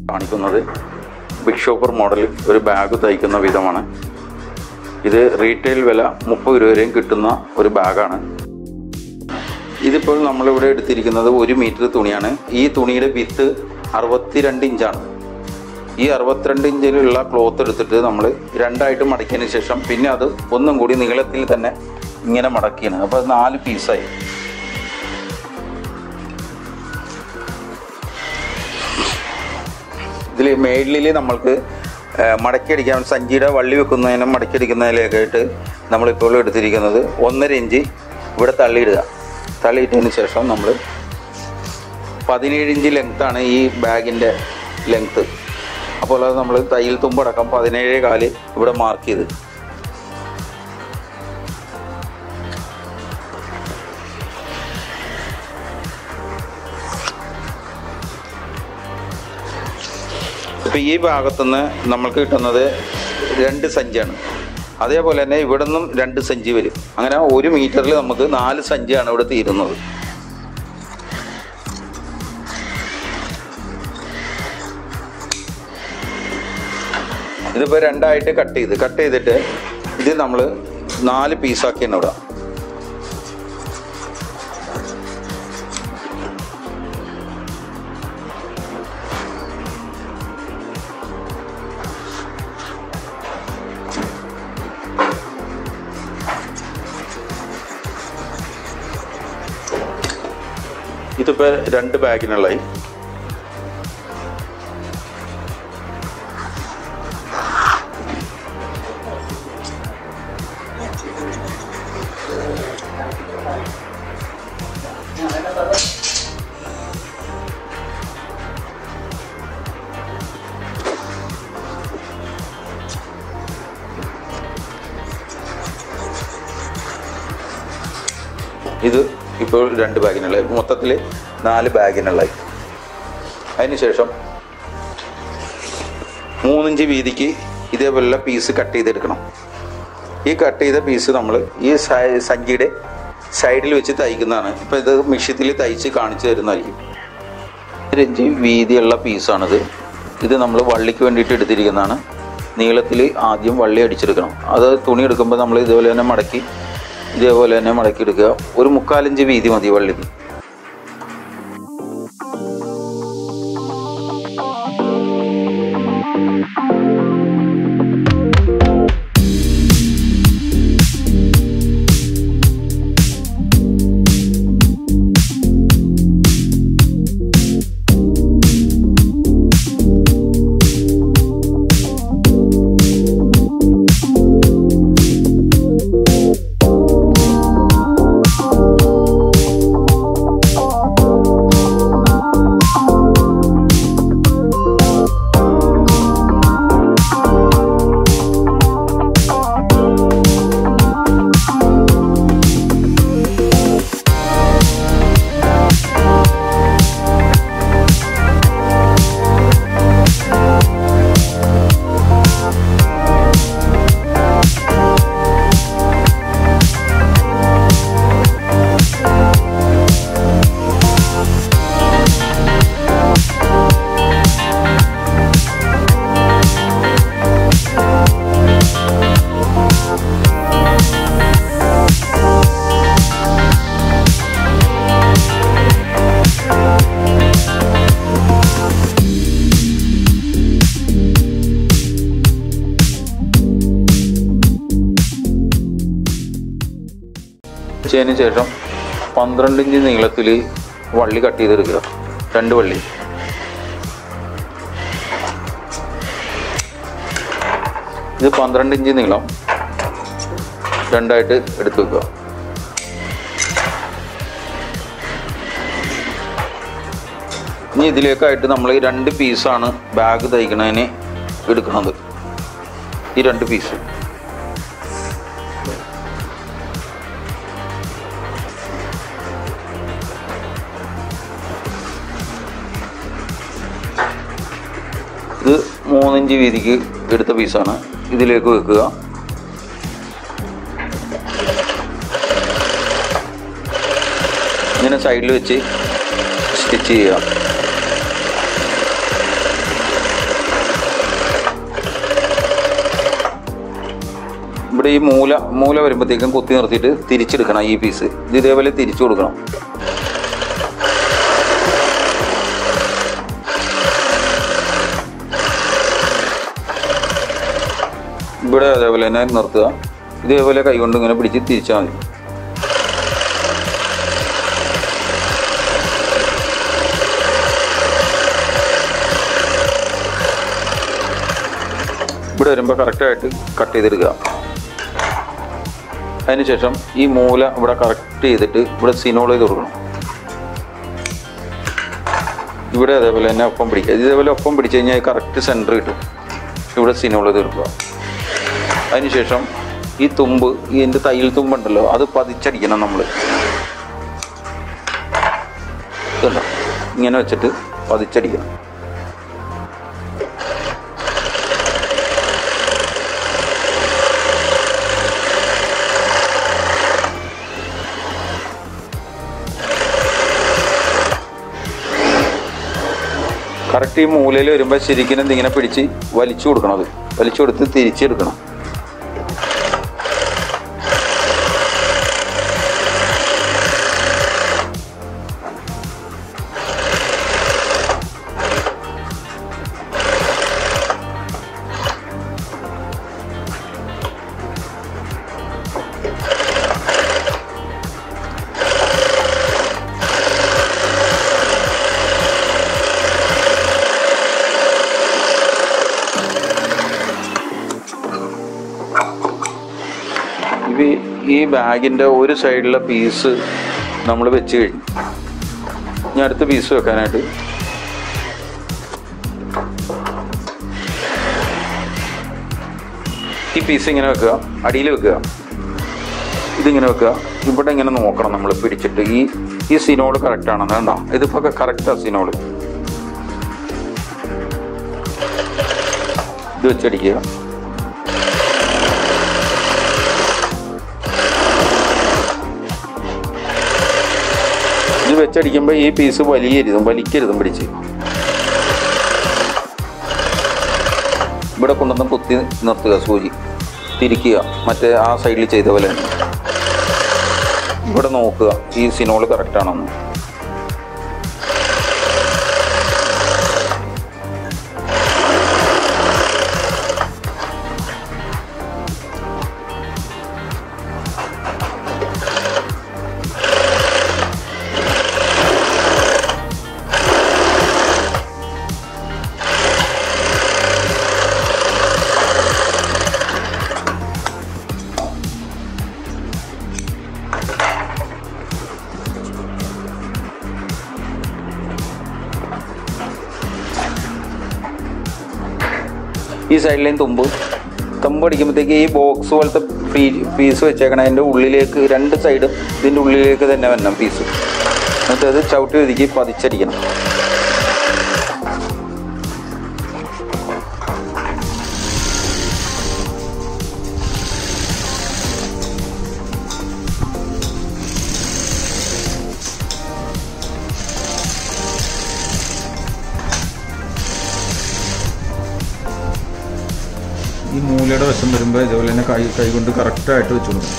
കാണിക്കുന്നത് big shopper model ഒരു bag തയ്ക്കുന്ന വിധമാണ്. ഇത് റീറ്റെയിൽ വില 30 രൂപ വരെയും കിട്ടുന്ന ഒരു ബാഗാണ്. ഇതിപ്പോൾ നമ്മളിവിടെ എടുത്തിരിക്കുന്നത് 1 മീറ്റർ തുണിയാണ്. ഈ തുണിയുടെ വിത്ത് 62 ഇഞ്ചാണ്. ഈ 62 ഇഞ്ചിലുള്ള ക്ലോത്ത് എടുത്തിട്ട് നമ്മൾ രണ്ടായിട്ട് മടക്കിയതിന് ശേഷം പിന്നെ അത് ഒന്നും കൂടി നീളത്തിൽ തന്നെ ഇങ്ങനെ മടക്കിയാണ്. അപ്പോൾ 4 പീസായി. ഇതിൽ മേളിൽ നമ്മൾക്ക് മടക്കിയടിക്കാൻ സഞ്ചിയുടെ വള്ളി വെക്കുന്നതിനും മടക്കിയടിക്കുന്നതിലേക്ക് ആയിട്ട് നമ്മളിപ്പോൾ എടുത്തിരിക്കുന്നത് 1.5 ഇഞ്ച് ഇവിടെ തള്ളിയിട്ടതിന് ശേഷം നമ്മൾ 17 ഇഞ്ച് ലെങ്ത്താണ് ഈ ബാഗിൻ്റെ ലെങ്ത്ത്. അപ്പോൾ അത് നമ്മൾ തയ്യൽ തുമ്പടക്കം 17.4 ഇവിടെ മാർക്ക് ചെയ്ത് ഇപ്പോൾ ഈ ഭാഗത്തുനിന്ന് നമ്മൾക്ക് കിട്ടുന്നത് 2 സഞ്ചിയാണ്. അതേപോലെ തന്നെ ഇവിടെ നിന്നും 2 സഞ്ചി വരും. അങ്ങനെ 1 മീറ്ററിൽ നമുക്ക് 4 സഞ്ചിയാണ് ഇവിടെ തീരുന്നത്. ഇതിപ്പോൾ 2 ആയിട്ട് കട്ട് ചെയ്തിട്ട് ഇത് നമ്മൾ 4 പീസാക്കിയാണ് ഇവിടെ. ഇതിപ്പോൾ 2 ബാഗിനുള്ളായി. ഇത് ഇപ്പോൾ 2 ബാഗിനുള്ള, മൊത്തത്തിൽ 4 ബാഗിനുള്ളായി. അതിനുശേഷം 3 ഇഞ്ച് വീതിക്ക് ഇതേപോലുള്ള പീസ് കട്ട് ചെയ്തെടുക്കണം. ഈ കട്ട് ചെയ്ത പീസ് നമ്മൾ ഈ സഞ്ചിയുടെ സൈഡിൽ വെച്ച് തയ്ക്കുന്നതാണ്. ഇപ്പോൾ ഇത് മിഷ്യത്തിൽ തയ്ച്ച് കാണിച്ചു തരുന്നതായിരിക്കും. 1 ഇഞ്ച് വീതിയുള്ള പീസാണിത്. ഇത് നമ്മൾ വള്ളിക്ക് വേണ്ടിയിട്ട് എടുത്തിരിക്കുന്നതാണ്. നീളത്തിൽ ആദ്യം വള്ളി അടിച്ചെടുക്കണം. അത് തുണി എടുക്കുമ്പോൾ നമ്മൾ ഇതേപോലെ തന്നെ മടക്കിയെടുക്കുക. ഒരു 3/4 ഇഞ്ച് വീതി മതി വള്ളിക്ക്. അതിന് ശേഷം 12 ഇഞ്ച് നീളത്തിൽ വള്ളി കട്ട് ചെയ്തെടുക്കുക. 2 വള്ളി. ഇത് 12 ഇഞ്ച് നീളം 2ആയിട്ട് എടുത്തു വെക്കുക. ഇനി ഇതിലേക്കായിട്ട് നമ്മൾ 2 പീസാണ് ബാഗ് തയ്ക്കുന്നതിന് എടുക്കുന്നത്. ഈ 2 പീസ് ഇത് 3 ഇഞ്ച് വീതിക്ക് എടുത്ത പീസാണ്. ഇതിലേക്ക് വെക്കുക. ഇങ്ങനെ സൈഡിൽ വെച്ച് സ്റ്റിച്ച് ചെയ്യുക. ഇവിടെ ഈ മൂല വരുമ്പോഴത്തേക്കും കുത്തി നിർത്തിയിട്ട് തിരിച്ചെടുക്കണം. ഈ പീസ് ഇത് ഇതേപോലെ തിരിച്ചു കൊടുക്കണം. ഇവിടെ അതേപോലെ തന്നെ നിർത്തുക. ഇതേപോലെ കൈകൊണ്ട് ഇങ്ങനെ പിടിച്ച് തിരിച്ചാൽ മതി. ഇവിടെ വരുമ്പോൾ കറക്റ്റായിട്ട് കട്ട് ചെയ്തെടുക്കുക. അതിനുശേഷം ഈ മൂല ഇവിടെ കറക്റ്റ് ചെയ്തിട്ട് ഇവിടെ സിനോൾ ചെയ്ത് കൊടുക്കണം. ഇവിടെ അതേപോലെ തന്നെ ഒപ്പം പിടിക്കുക. ഇതേപോലെ ഒപ്പം പിടിച്ചു കഴിഞ്ഞാൽ കറക്റ്റ് സെൻറ്റർ കിട്ടും. ഇവിടെ സിനോൾ ചെയ്ത് കൊടുക്കുക. അതിനുശേഷം ഈ തുമ്പ്, ഇതിൻ്റെ തയ്യൽ തുമ്പുണ്ടല്ലോ, അത് പതിച്ചടിക്കണം. നമ്മൾ ഇതുണ്ടോ ഇങ്ങനെ വെച്ചിട്ട് പതിച്ചടിക്കണം. കറക്റ്റ് ഈ മൂലയിൽ വരുമ്പോൾ ശരിക്കും ഇതിങ്ങനെ പിടിച്ച് വലിച്ചു കൊടുക്കണം. അത് വലിച്ചു കൊടുത്ത് തിരിച്ചെടുക്കണം. ഈ ബാഗിൻ്റെ ഒരു സൈഡിലെ പീസ് നമ്മൾ വെച്ച് കഴിഞ്ഞു. ഇനി അടുത്ത പീസ് വെക്കാനായിട്ട് ഈ പീസ് ഇങ്ങനെ വെക്കുക, അടിയിൽ വെക്കുക, ഇതിങ്ങനെ വെക്കുക. ഇവിടെ ഇങ്ങനെ നോക്കണം നമ്മൾ പിടിച്ചിട്ട് ഈ സിനോള് കറക്റ്റാണെന്ന്. കണ്ടോ, ഇതിപ്പോൾ കറക്റ്റാണ് സിനോള്. ഇത് വെച്ചടിക്കുക. ഇത് വെച്ചടിക്കുമ്പോൾ ഈ പീസ് വലിക്കരുതും പിടിച്ച്. ഇവിടെ കൊണ്ടുവന്ന് കുത്തി നിർത്തുക, സൂചി തിരിക്കുക. മറ്റേ ആ സൈഡിൽ ചെയ്ത പോലെ തന്നെ ഇവിടെ നോക്കുക ഈ സിനോള് കറക്റ്റാണെന്ന്. ഈ സൈഡിലേയും തുമ്പ് അടിക്കുമ്പോഴത്തേക്ക് ഈ ബോക്സ് പോലത്തെ പീസ് വെച്ചേക്കണം. അതിൻ്റെ ഉള്ളിലേക്ക്, രണ്ട് സൈഡും ഇതിൻ്റെ ഉള്ളിലേക്ക് തന്നെ വരണം പീസ്. എന്നിട്ട് അത് ചവിട്ടി ഒതുക്കി പതിച്ചടിക്കണം. ഈ മൂലയുടെ വശം വരുമ്പോൾ ഇതുപോലെ തന്നെ കൈ കൊണ്ട് കറക്റ്റായിട്ട് വെച്ചു കൊടുക്കണം.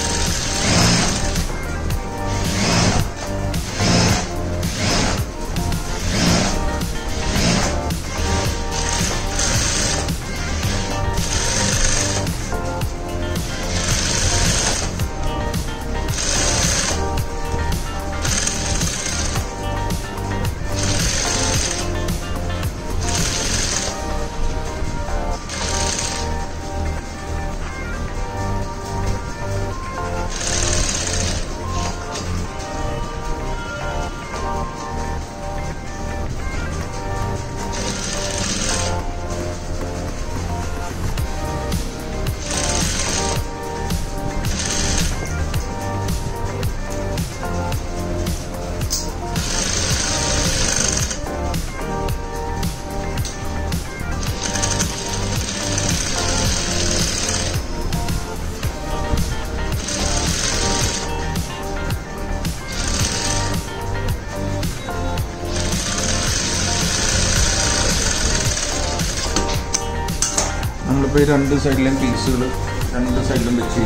നമ്മളിപ്പോൾ ഈ രണ്ട് സൈഡിലെയും പീസുകൾ രണ്ട് സൈഡിലും വെച്ച്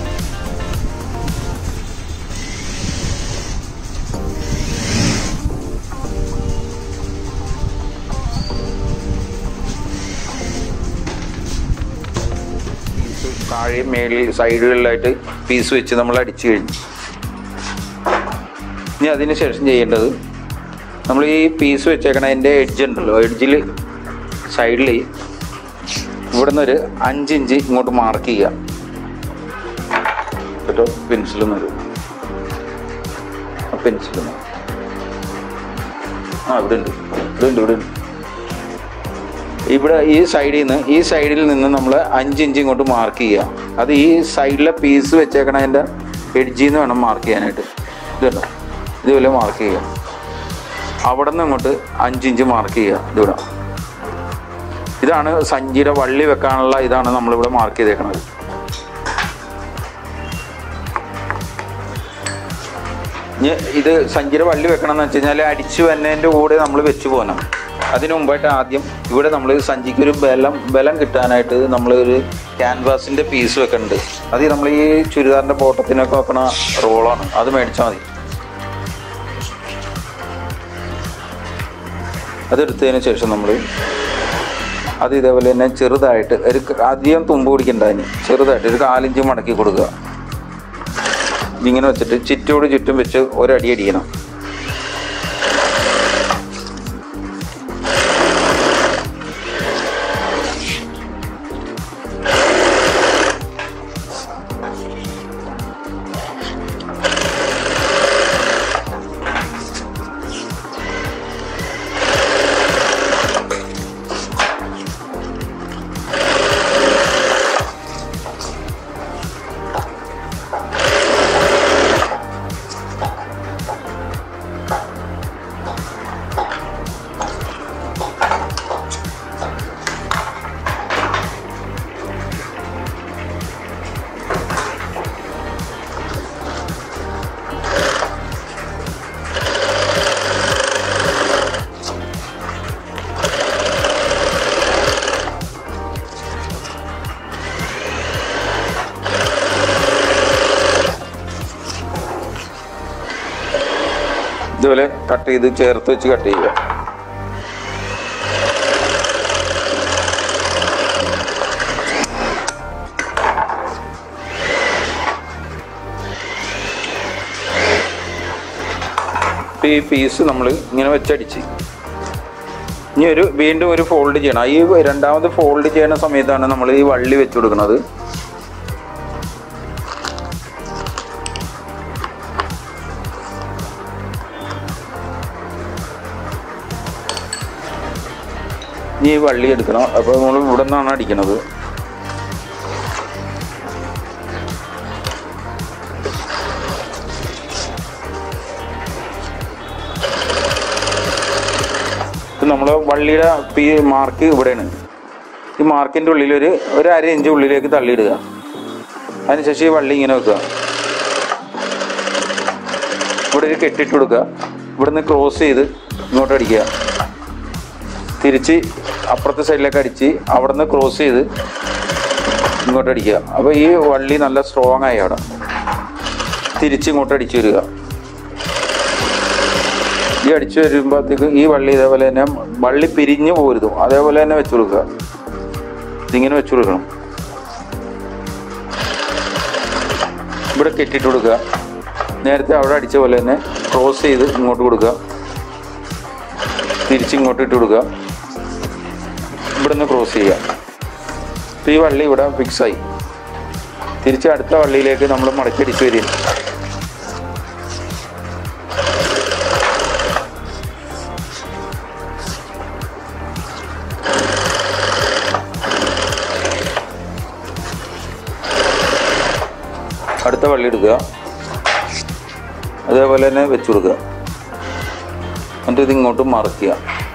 താഴെ മേളിൽ സൈഡുകളിലായിട്ട് പീസ് വെച്ച് നമ്മൾ അടിച്ചു കഴിഞ്ഞു. ഇനി അതിന് ശേഷം ചെയ്യേണ്ടത്, നമ്മൾ ഈ പീസ് വെച്ചേക്കണ അതിൻ്റെ എഡ്ജ് ഉണ്ടല്ലോ, എഡ്ജിൽ സൈഡിൽ ഇവിടെ നിന്നൊരു 5 ഇഞ്ച് ഇങ്ങോട്ട് മാർക്ക് ചെയ്യുക കേട്ടോ. പെൻസിലും വരും, പെൻസിലും ഇവിടെ ഉണ്ട്, ഇവിടെ ഈ സൈഡിൽ നിന്ന് നമ്മൾ 5 ഇഞ്ച് ഇങ്ങോട്ട് മാർക്ക് ചെയ്യുക. അത് ഈ സൈഡിലെ പീസ് വെച്ചേക്കണ അതിൻ്റെ എഡ്ജിൽ നിന്ന് വേണം മാർക്ക് ചെയ്യാനായിട്ട്. ഇതുണ്ടോ, ഇതുപോലെ മാർക്ക് ചെയ്യുക. അവിടെ നിന്ന് ഇങ്ങോട്ട് 5 ഇഞ്ച് മാർക്ക് ചെയ്യുക. ഇതിവിടെ ഇതാണ് സഞ്ചിയുടെ വള്ളി വെക്കാനുള്ള, ഇതാണ് നമ്മളിവിടെ മാർക്ക് ചെയ്തേക്കണത്. ഇത് സഞ്ചിയുടെ വള്ളി വെക്കണം എന്ന് വെച്ച് കഴിഞ്ഞാൽ അടിച്ചു വന്നതിൻ്റെ കൂടെ നമ്മൾ വെച്ച് പോകണം. അതിന് മുമ്പായിട്ട് ആദ്യം ഇവിടെ നമ്മൾ സഞ്ചിക്കൊരു ബലം കിട്ടാനായിട്ട് നമ്മൾ ഒരു ക്യാൻവാസിൻ്റെ പീസ് വെക്കുന്നുണ്ട്. അത് നമ്മൾ ഈ ചുരിദാറിൻ്റെ ബോട്ടത്തിനൊക്കെ വെക്കണ റോളാണ്, അത് മേടിച്ചാൽ മതി. അതെടുത്തതിന് ശേഷം നമ്മൾ അത് ഇതേപോലെ തന്നെ ചെറുതായിട്ട് അധികം തുമ്പ് പിടിക്കണ്ട, അതിന് ചെറുതായിട്ട് ഒരു 4 ഇഞ്ച് മടക്കി കൊടുക്കുക. ഇങ്ങനെ വെച്ചിട്ട് ചുറ്റോട് ചുറ്റും വെച്ച് ഒരടി അടിക്കണം. ഇതുപോലെ കട്ട് ചെയ്ത് ചേർത്ത് വെച്ച് കട്ട് ചെയ്യുക. ഈ പീസ് നമ്മൾ ഇങ്ങനെ വെച്ചടിച്ച് ഇനി വീണ്ടും ഒരു ഫോൾഡ് ചെയ്യണം. ഈ രണ്ടാമത് ഫോൾഡ് ചെയ്യുന്ന സമയത്താണ് നമ്മൾ ഈ വള്ളി വെച്ച് കൊടുക്കുന്നത്. ഈ വള്ളി എടുക്കണം. അപ്പോൾ നമ്മൾ ഇവിടെ നിന്നാണ് അടിക്കുന്നത്. നമ്മൾ വള്ളിയുടെ മാർക്ക് ഇവിടെയാണ്. ഈ മാർക്കിൻ്റെ ഉള്ളിൽ ഒരു 1/2 ഇഞ്ച് ഉള്ളിലേക്ക് തള്ളിയിടുക. അതിനുശേഷം ഈ വള്ളി ഇങ്ങനെ വെക്കുക. ഇവിടെ ഒരു കെട്ടിട്ട് കൊടുക്കുക. ഇവിടെ നിന്ന് ക്രോസ് ചെയ്ത് ഇങ്ങോട്ട് അടിക്കുക. തിരിച്ച് അപ്പുറത്തെ സൈഡിലേക്ക് അടിച്ച് അവിടെ നിന്ന് ക്രോസ് ചെയ്ത് ഇങ്ങോട്ട് അടിക്കുക. അപ്പോൾ ഈ വള്ളി നല്ല സ്ട്രോങ് ആയി അവിടെ തിരിച്ച് ഇങ്ങോട്ട് അടിച്ചു വരിക. ഈ അടിച്ചു വരുമ്പോഴത്തേക്ക് ഈ വള്ളി ഇതേപോലെ തന്നെ വള്ളി പിരിഞ്ഞു പോരുതും അതേപോലെ തന്നെ വെച്ചു കൊടുക്കുക. ഇതിങ്ങനെ വെച്ചു കൊടുക്കണം. ഇവിടെ കെട്ടിട്ട് കൊടുക്കുക. നേരത്തെ അവിടെ അടിച്ച പോലെ തന്നെ ക്രോസ് ചെയ്ത് ഇങ്ങോട്ട് കൊടുക്കുക. തിരിച്ചിങ്ങോട്ട് ഇട്ട് കൊടുക്കുക. ഇവിടെ നിന്ന് ക്രോസ് ചെയ്യുക. അപ്പോൾ ഈ വള്ളി ഇവിടെ ഫിക്സായി. തിരിച്ച് അടുത്ത വള്ളിയിലേക്ക് നമ്മൾ മടക്കി അടിച്ച് വരിക. അടുത്ത വള്ളി എടുക്കുക. അതേപോലെ തന്നെ വെച്ചു കൊടുക്കുക. എന്നിട്ട് ഇത് ഇങ്ങോട്ട് മറക്കുക.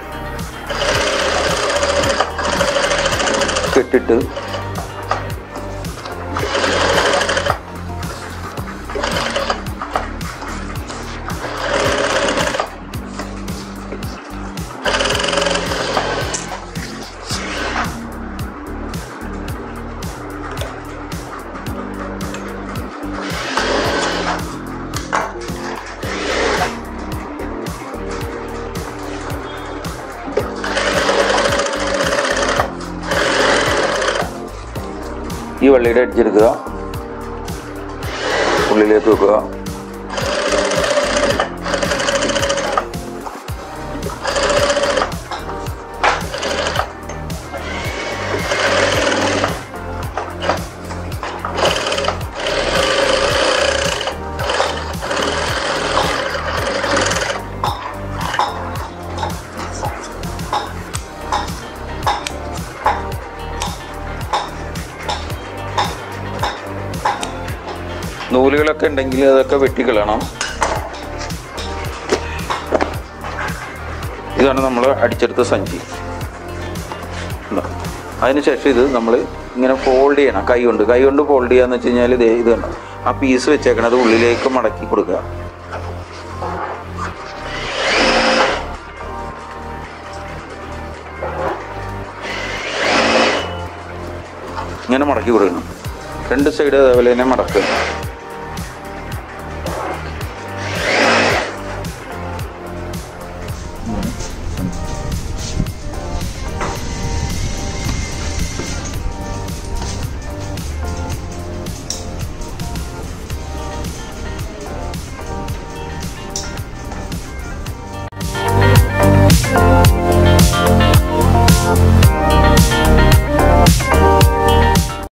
കെട്ടിട്ട് ഈ വള്ളിയുടെ അടിച്ചെടുക്കുക, ഉള്ളിലേക്ക് വെക്കുക. നൂലുകളൊക്കെ ഉണ്ടെങ്കിൽ അതൊക്കെ വെട്ടിക്കളയണം. ഇതാണ് നമ്മൾ അടിച്ചെടുത്ത സഞ്ചി. അതിനുശേഷം ഇത് നമ്മൾ ഇങ്ങനെ ഫോൾഡ് ചെയ്യണം. കൈ കൊണ്ട് ഫോൾഡ് ചെയ്യാന്ന് വെച്ച് കഴിഞ്ഞാൽ ഇത് കണ്ടോ, ആ പീസ് വെച്ചേക്കണത് ഉള്ളിലേക്ക് മടക്കി കൊടുക്കുക. ഇങ്ങനെ മടക്കി കൊടുക്കണം. രണ്ട് സൈഡ് അതേപോലെ തന്നെ മടക്കുക.